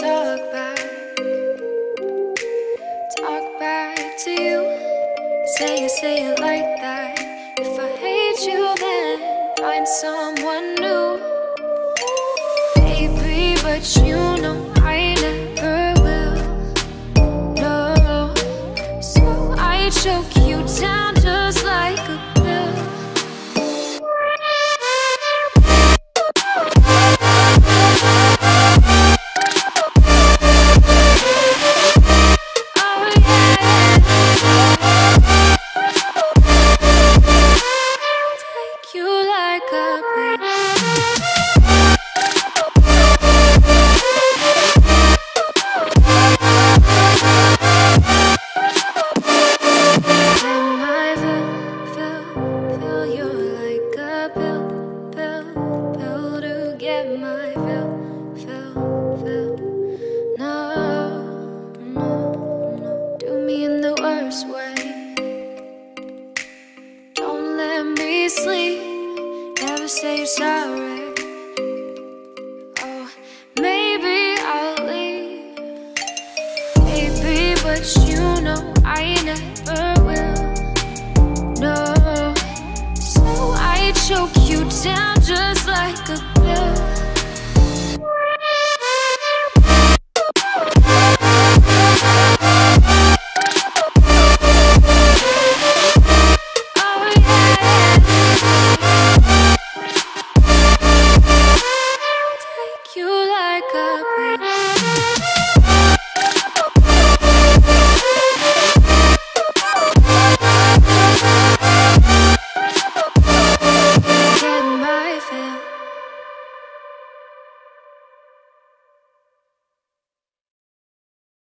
talk back to you. Say it like that. If I hate you, then find someone new. Baby, but you know I never will. No, so I choke you down just like a pill. Sleep, never say you're sorry. Oh, maybe I'll leave, baby, but you know I never will. No, so I choke you down